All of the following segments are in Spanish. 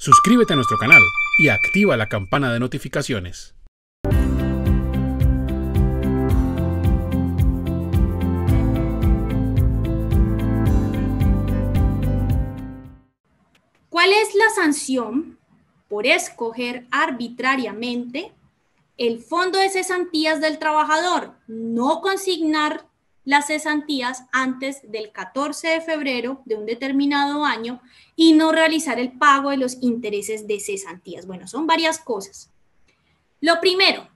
Suscríbete a nuestro canal y activa la campana de notificaciones. ¿Cuál es la sanción por escoger arbitrariamente el fondo de cesantías del trabajador? No consignar las cesantías antes del 14 de febrero de un determinado año y no realizar el pago de los intereses de cesantías. Bueno, son varias cosas. Lo primero,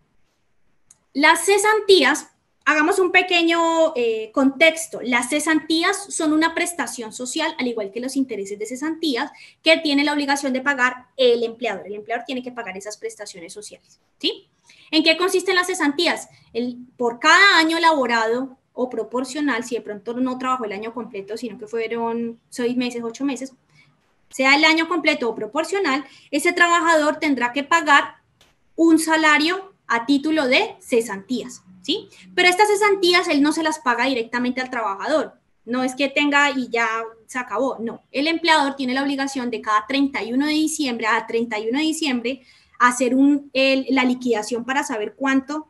las cesantías, hagamos un pequeño contexto. Las cesantías son una prestación social, al igual que los intereses de cesantías, que tiene la obligación de pagar el empleador. El empleador tiene que pagar esas prestaciones sociales, ¿sí? ¿En qué consisten las cesantías? Por cada año laborado o proporcional, si de pronto no trabajó el año completo, sino que fueron 6 meses, 8 meses, sea el año completo o proporcional, ese trabajador tendrá que pagar un salario a título de cesantías, ¿sí? Pero estas cesantías él no se las paga directamente al trabajador. No es que tenga y ya se acabó, no. El empleador tiene la obligación de cada 31 de diciembre a 31 de diciembre hacer la liquidación para saber cuánto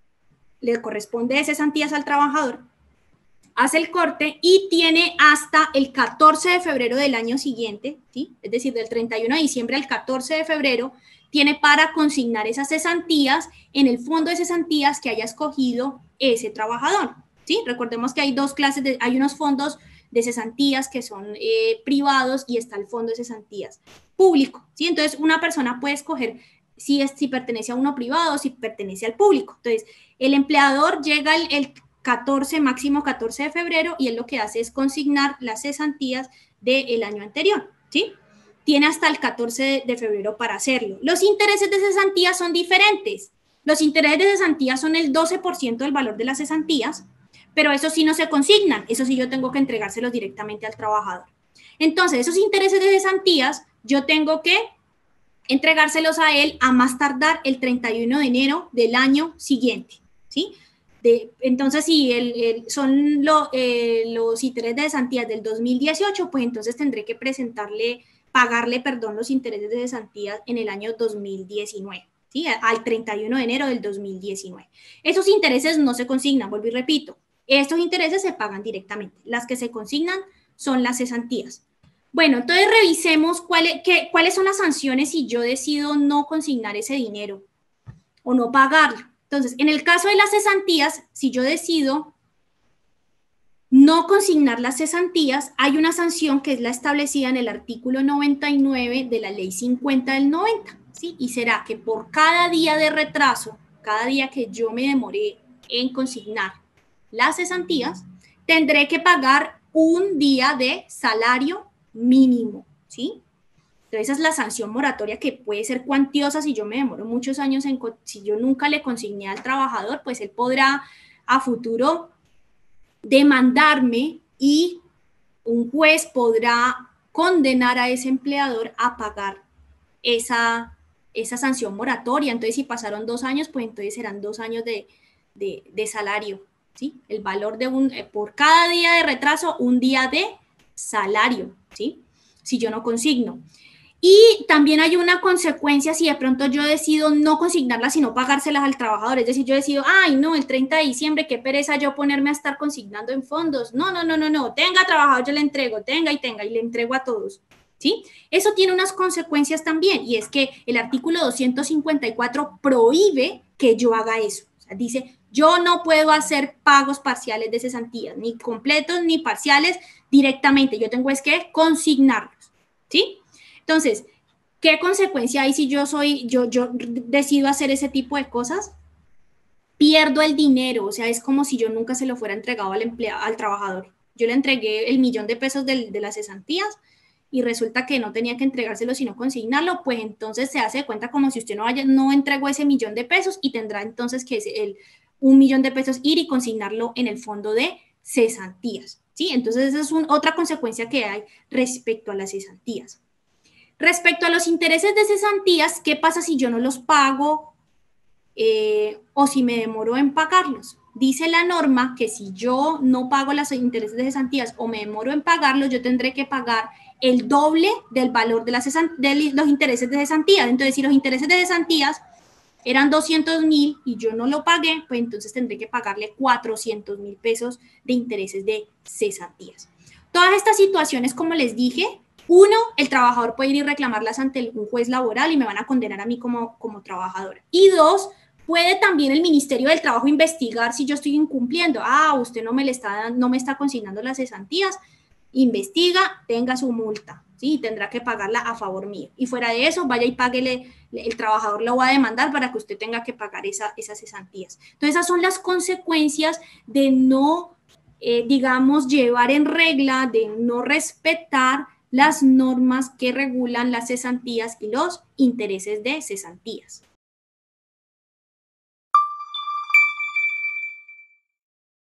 le corresponde de cesantías al trabajador, hace el corte y tiene hasta el 14 de febrero del año siguiente, ¿sí? Es decir, del 31 de diciembre al 14 de febrero, tiene para consignar esas cesantías en el fondo de cesantías que haya escogido ese trabajador, ¿sí? Recordemos que hay dos clases, hay unos fondos de cesantías que son privados y está el fondo de cesantías público, ¿sí? Entonces, una persona puede escoger si pertenece a uno privado o si pertenece al público. Entonces, el empleador llega el 14, máximo 14 de febrero, y él lo que hace es consignar las cesantías del año anterior, ¿sí? Tiene hasta el 14 de febrero para hacerlo. Los intereses de cesantías son diferentes. Los intereses de cesantías son el 12% del valor de las cesantías, pero eso sí no se consignan, eso sí yo tengo que entregárselos directamente al trabajador. Entonces, esos intereses de cesantías yo tengo que entregárselos a él a más tardar el 31 de enero del año siguiente, ¿sí? Entonces, si son los intereses de cesantías del 2018, pues entonces tendré que pagarle los intereses de cesantías en el año 2019, ¿sí? Al 31 de enero del 2019. Esos intereses no se consignan, vuelvo y repito, estos intereses se pagan directamente. Las que se consignan son las cesantías. Bueno, entonces revisemos cuáles son las sanciones si yo decido no consignar ese dinero o no pagarlo. Entonces, en el caso de las cesantías, si yo decido no consignar las cesantías, hay una sanción que es la establecida en el artículo 99 de la ley 50 del 90, ¿sí? Y será que por cada día de retraso, cada día que yo me demoré en consignar las cesantías, tendré que pagar un día de salario mínimo, ¿sí? Entonces, esa es la sanción moratoria, que puede ser cuantiosa si yo me demoro muchos años si yo nunca le consigné al trabajador, pues él podrá a futuro demandarme y un juez podrá condenar a ese empleador a pagar esa sanción moratoria. Entonces, si pasaron 2 años, pues entonces serán 2 años de salario, ¿sí? El valor por cada día de retraso, un día de salario, ¿sí? Si yo no consigno. Y también hay una consecuencia si de pronto yo decido no consignarlas, sino pagárselas al trabajador. Es decir, yo decido, ay, no, el 30 de diciembre, qué pereza yo ponerme a estar consignando en fondos. No, tenga trabajador, yo le entrego, tenga, y le entrego a todos, ¿sí? Eso tiene unas consecuencias también, y es que el artículo 254 prohíbe que yo haga eso. O sea, dice, yo no puedo hacer pagos parciales de cesantías, ni completos ni parciales directamente. Yo tengo es que consignarlos, ¿sí? Entonces, ¿qué consecuencia hay si yo decido hacer ese tipo de cosas? Pierdo el dinero, o sea, es como si yo nunca se lo fuera entregado al trabajador. Yo le entregué el $1.000.000 de las cesantías y resulta que no tenía que entregárselo sino consignarlo, pues entonces se hace de cuenta como si usted no entregó ese $1.000.000 y tendrá entonces que $1.000.000 ir y consignarlo en el fondo de cesantías, ¿sí? Entonces esa es otra consecuencia que hay respecto a las cesantías. Respecto a los intereses de cesantías, ¿qué pasa si yo no los pago o si me demoro en pagarlos? Dice la norma que si yo no pago los intereses de cesantías o me demoro en pagarlos, yo tendré que pagar el doble del valor de los intereses de cesantías. Entonces, si los intereses de cesantías eran 200.000 y yo no lo pagué, pues entonces tendré que pagarle 400.000 pesos de intereses de cesantías. Todas estas situaciones, como les dije, uno, el trabajador puede ir y reclamarlas ante un juez laboral y me van a condenar a mí como trabajadora. Y dos, puede también el Ministerio del Trabajo investigar si yo estoy incumpliendo. Usted no me está consignando las cesantías. Investiga, tenga su multa, ¿sí? Tendrá que pagarla a favor mío. Y fuera de eso, vaya y páguele, el trabajador lo va a demandar para que usted tenga que pagar esas cesantías. Entonces, esas son las consecuencias de no, digamos, llevar en regla, de no respetar las normas que regulan las cesantías y los intereses de cesantías.